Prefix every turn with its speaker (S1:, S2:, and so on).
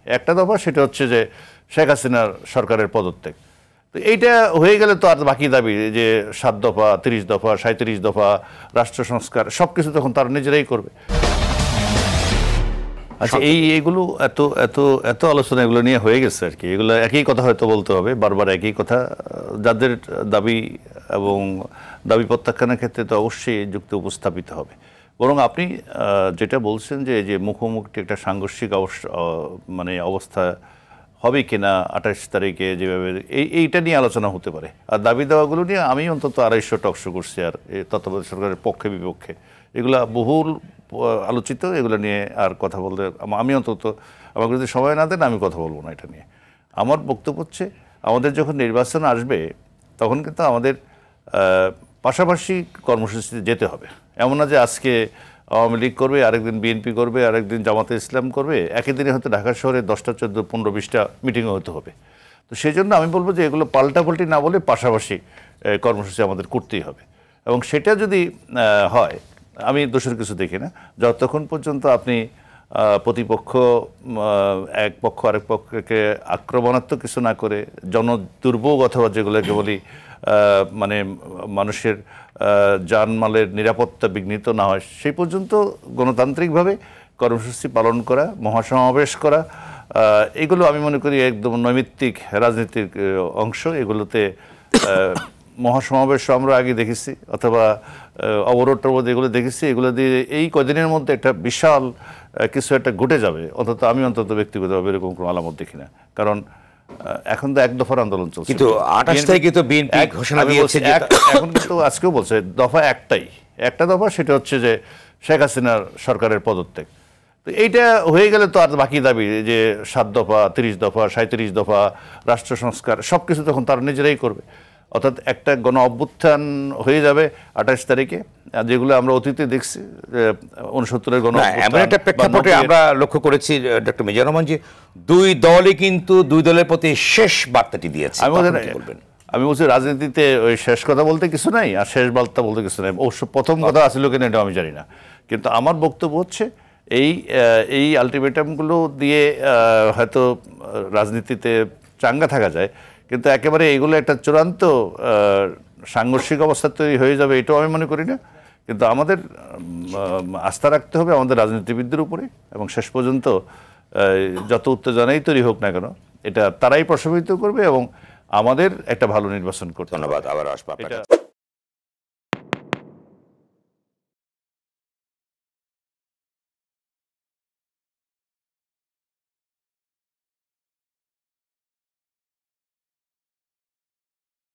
S1: একটা দফা সেটা হচ্ছে যে শেখ হাসিনার সরকারের পদত্যাগ। তো এইটা হয়ে গেলে তো আর বাকি দাবি যে 7 দফা, 30 দফা, 37 দফা, রাষ্ট্র সংস্কার সবকিছু তখন তারা নিজেরাই করবে। আচ্ছা, এইগুলো এত এত এত আলোচনা এগুলো নিয়ে হয়ে গেছে আর কি। এগুলো একই কথা হয়তো বলতে হবে বারবার, একই কথা। যাদের দাবি এবং দাবি প্রত্যাখ্যানের ক্ষেত্রে তো অবশ্যই যুক্তি উপস্থাপিত হবে। বরং আপনি যেটা বলছেন যে যে মুখোমুখি একটা সাংঘর্ষিক অবস্থা হবে কিনা 28 তারিখে যেভাবে এইটা নিয়ে আলোচনা হতে পারে। আর দাবি দেওয়াগুলো নিয়ে আমি অন্তত 250 টকশো করছি আর তত্ত্বাবধায়ক সরকারের পক্ষে বিপক্ষে, এগুলা বহুল আলোচিত। এগুলো নিয়ে আর কথা বলতে আমি অন্তত, আমাকে যদি সময় না দেন আমি কথা বলবো না এটা নিয়ে। আমার বক্তব্য হচ্ছে আমাদের যখন নির্বাচন আসবে তখন কিন্তু আমাদের পাশাপাশি কর্মসূচিতে যেতে হবে। এমন না যে আজকে আওয়ামী লীগ করবে, আরেকদিন বিএনপি করবে, আরেকদিন জামাতে ইসলাম করবে, একই দিনে হয়তো ঢাকা শহরে 10টা 14 15 20টা মিটিংও হতে হবে। তো সেই জন্য আমি বলবো যে এগুলো পাল্টাপাল্টি না বলে পাশাপাশি কর্মসূচি আমাদের করতেই হবে। এবং সেটা যদি হয়, আমি দোষের কিছু দেখি না যতক্ষণ পর্যন্ত আপনি প্রতিপক্ষ এক পক্ষ আরেক পক্ষকে আক্রমণাত্মক কিছু না করে জনদুর্ভোগ অথবা যেগুলোকে বলি মানুষের জানমালের নিরাপত্তা বিঘ্নিত না হয় সেই পর্যন্ত গণতান্ত্রিকভাবে কর্মসূচি পালন করা, মহাসমাবেশ করা, এগুলো আমি মনে করি একদম নৈমিত্তিক রাজনীতির অংশ। এগুলোতে মহাসমাবেশ আমরা আগে দেখেছি, অথবা অবরোধ টবরোধ এগুলো দেখেছি। এগুলো দিয়ে এই কদিনের মধ্যে একটা বিশাল কিছু একটা ঘটে যাবে আমি অন্তত ব্যক্তিগতভাবে এরকম কোনো আলামত দেখি না। কারণ এখন তো এক দফার আন্দোলন চলছে,
S2: কিন্তু 28 তারিখে তো বিএনপি ঘোষণা দিয়েছে।
S1: এখন কিন্তু আজকেও বলছে দফা একটা দফা, সেটা হচ্ছে যে শেখ হাসিনার সরকারের পদত্যাগ। তো এইটা হয়ে গেলে তো আর বাকি দাবি যে 7 দফা, 30 দফা, 37 দফা, রাষ্ট্র সংস্কার সবকিছু তখন তারা নিজেরাই করবে। অর্থাৎ একটা গণ অভ্যুত্থান হয়ে যাবে 28 তারিখে, যেগুলো আমরা অতীতে দেখছি 69-এর গণ অভ্যুত্থান।
S2: এমন একটা প্রেক্ষাপটে আমরা লক্ষ্য করেছি ডক্টর মিজানুর রহমান যে দুই দলই কিন্তু দুই দলের প্রতি শেষ বার্তাটি দিয়েছে।
S1: আমি বলছি রাজনীতিতে ওই শেষ কথা বলতে কিছু নাই আর শেষ বার্তা বলতে কিছু নাই। অবশ্য প্রথম কথা আসলে কিনা এটা আমি জানি না, কিন্তু আমার বক্তব্য হচ্ছে এই আলটিমেটামগুলো দিয়ে হয়তো রাজনীতিতে চাঙ্গা থাকা যায়, কিন্তু একেবারে এগুলো একটা চূড়ান্ত সাংঘর্ষিক অবস্থা তৈরি হয়ে যাবে এটাও আমি মনে করি না। কিন্তু আমাদের আস্থা রাখতে হবে আমাদের রাজনীতিবিদদের উপরে, এবং শেষ পর্যন্ত যত উত্তেজনাই তৈরি হোক না কেন এটা তারাই প্রশমিত করবে এবং আমাদের একটা ভালো নির্বাচন করতে।
S2: ধন্যবাদ, আবার আসবো আপনার কাছে।